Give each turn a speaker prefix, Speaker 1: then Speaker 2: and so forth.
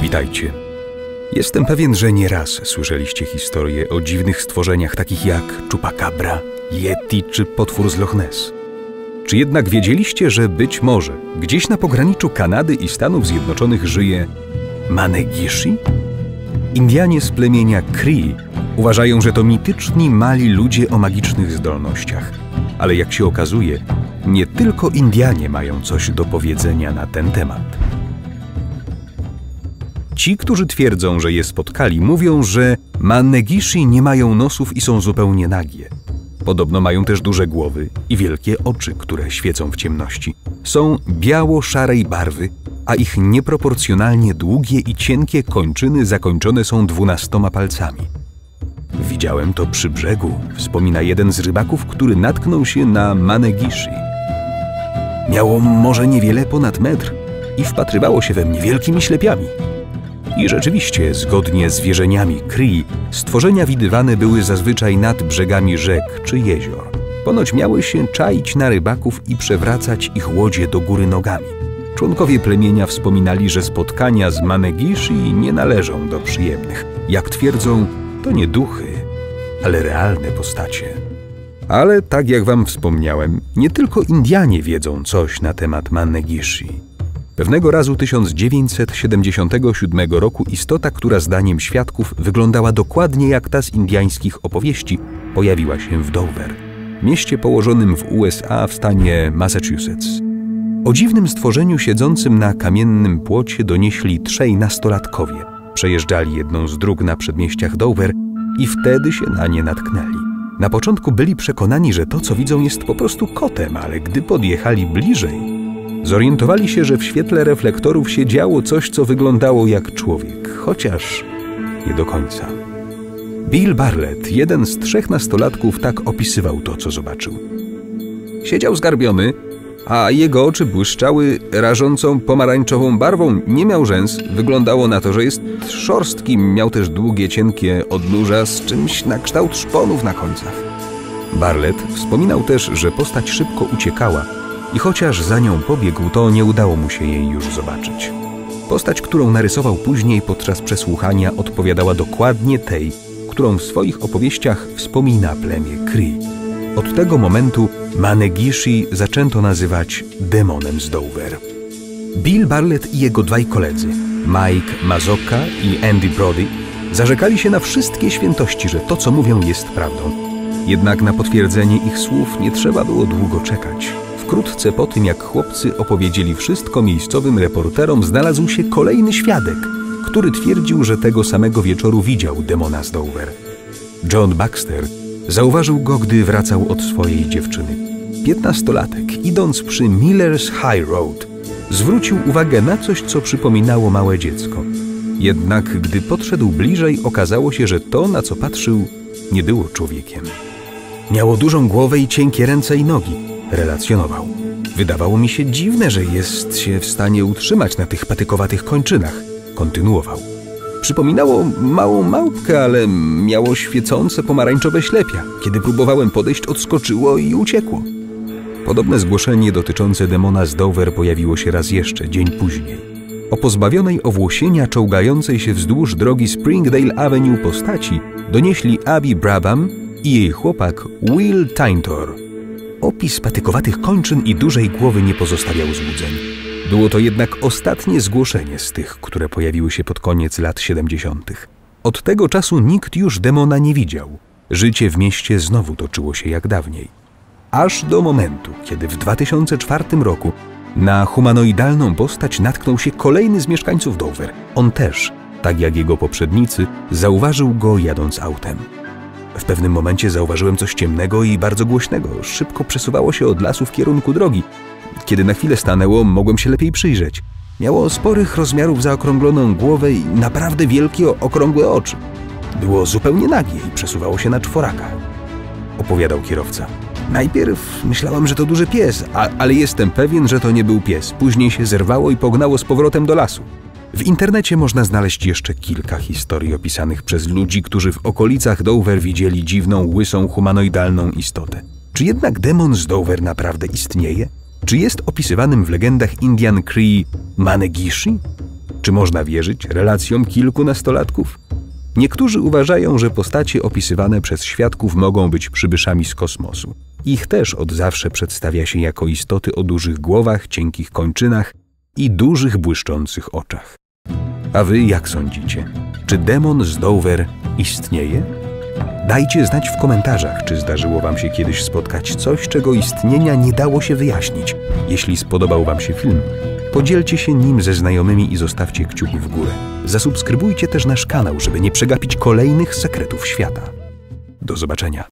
Speaker 1: Witajcie. Jestem pewien, że nieraz słyszeliście historie o dziwnych stworzeniach takich jak Chupacabra, Yeti czy potwór z Loch Ness. Czy jednak wiedzieliście, że być może gdzieś na pograniczu Kanady i Stanów Zjednoczonych żyje Mane-Gishi? Indianie z plemienia Cree uważają, że to mityczni mali ludzie o magicznych zdolnościach. Ale jak się okazuje, nie tylko Indianie mają coś do powiedzenia na ten temat. Ci, którzy twierdzą, że je spotkali, mówią, że Mane-Gishi nie mają nosów i są zupełnie nagie. Podobno mają też duże głowy i wielkie oczy, które świecą w ciemności. Są biało-szarej barwy, a ich nieproporcjonalnie długie i cienkie kończyny zakończone są 12 palcami. Widziałem to przy brzegu, wspomina jeden z rybaków, który natknął się na Mane-Gishi. Miało może niewiele ponad metr i wpatrywało się we mnie wielkimi ślepiami. I rzeczywiście, zgodnie z wierzeniami Cree, stworzenia widywane były zazwyczaj nad brzegami rzek czy jezior. Ponoć miały się czaić na rybaków i przewracać ich łodzie do góry nogami. Członkowie plemienia wspominali, że spotkania z Mane-Gishi nie należą do przyjemnych. Jak twierdzą, to nie duchy, ale realne postacie. Ale tak jak wam wspomniałem, nie tylko Indianie wiedzą coś na temat Mane-Gishi. Pewnego razu 1977 roku istota, która zdaniem świadków wyglądała dokładnie jak ta z indiańskich opowieści, pojawiła się w Dover, mieście położonym w USA w stanie Massachusetts. O dziwnym stworzeniu siedzącym na kamiennym płocie donieśli 3 nastolatkowie. Przejeżdżali jedną z dróg na przedmieściach Dover i wtedy się na nie natknęli. Na początku byli przekonani, że to, co widzą, jest po prostu kotem, ale gdy podjechali bliżej, zorientowali się, że w świetle reflektorów się działo coś, co wyglądało jak człowiek, chociaż nie do końca. Bill Bartlett, jeden z 3 nastolatków, tak opisywał to, co zobaczył. Siedział zgarbiony, a jego oczy błyszczały rażącą pomarańczową barwą. Nie miał rzęs, wyglądało na to, że jest szorstki, miał też długie, cienkie odnóża z czymś na kształt szponów na końcach. Bartlett wspominał też, że postać szybko uciekała i chociaż za nią pobiegł, to nie udało mu się jej już zobaczyć. Postać, którą narysował później podczas przesłuchania, odpowiadała dokładnie tej, którą w swoich opowieściach wspomina plemię Cree. Od tego momentu Mane-Gishi zaczęto nazywać demonem z Dover. Bill Bartlett i jego 2 koledzy, Mike Mazzocca i Andy Brody, zarzekali się na wszystkie świętości, że to, co mówią, jest prawdą. Jednak na potwierdzenie ich słów nie trzeba było długo czekać. Wkrótce po tym, jak chłopcy opowiedzieli wszystko miejscowym reporterom, znalazł się kolejny świadek, który twierdził, że tego samego wieczoru widział demona z Dover. John Baxter zauważył go, gdy wracał od swojej dziewczyny. 15-latek, idąc przy Miller's High Road, zwrócił uwagę na coś, co przypominało małe dziecko. Jednak gdy podszedł bliżej, okazało się, że to, na co patrzył, nie było człowiekiem. Miało dużą głowę i cienkie ręce i nogi, relacjonował. Wydawało mi się dziwne, że jest się w stanie utrzymać na tych patykowatych kończynach, kontynuował. Przypominało małą małpkę, ale miało świecące pomarańczowe ślepia. Kiedy próbowałem podejść, odskoczyło i uciekło. Podobne zgłoszenie dotyczące demona z Dover pojawiło się raz jeszcze, dzień później. O pozbawionej owłosienia czołgającej się wzdłuż drogi Springdale Avenue postaci donieśli Abby Brabham i jej chłopak Will Taintor. Opis patykowatych kończyn i dużej głowy nie pozostawiał złudzeń. Było to jednak ostatnie zgłoszenie z tych, które pojawiły się pod koniec lat 70. Od tego czasu nikt już demona nie widział. Życie w mieście znowu toczyło się jak dawniej. Aż do momentu, kiedy w 2004 roku na humanoidalną postać natknął się kolejny z mieszkańców Dover. On też, tak jak jego poprzednicy, zauważył go jadąc autem. W pewnym momencie zauważyłem coś ciemnego i bardzo głośnego. Szybko przesuwało się od lasu w kierunku drogi. Kiedy na chwilę stanęło, mogłem się lepiej przyjrzeć. Miało sporych rozmiarów zaokrągloną głowę i naprawdę wielkie, okrągłe oczy. Było zupełnie nagie i przesuwało się na 4. Opowiadał kierowca. Najpierw myślałem, że to duży pies, ale jestem pewien, że to nie był pies. Później się zerwało i pognało z powrotem do lasu. W internecie można znaleźć jeszcze kilka historii opisanych przez ludzi, którzy w okolicach Dover widzieli dziwną, łysą, humanoidalną istotę. Czy jednak demon z Dover naprawdę istnieje? Czy jest opisywanym w legendach Indian Cree Mane-Gishi? Czy można wierzyć relacjom kilku nastolatków? Niektórzy uważają, że postacie opisywane przez świadków mogą być przybyszami z kosmosu. Ich też od zawsze przedstawia się jako istoty o dużych głowach, cienkich kończynach i dużych błyszczących oczach. A wy jak sądzicie? Czy demon z Dover istnieje? Dajcie znać w komentarzach, czy zdarzyło wam się kiedyś spotkać coś, czego istnienia nie dało się wyjaśnić. Jeśli spodobał wam się film, podzielcie się nim ze znajomymi i zostawcie kciuk w górę. Zasubskrybujcie też nasz kanał, żeby nie przegapić kolejnych sekretów świata. Do zobaczenia.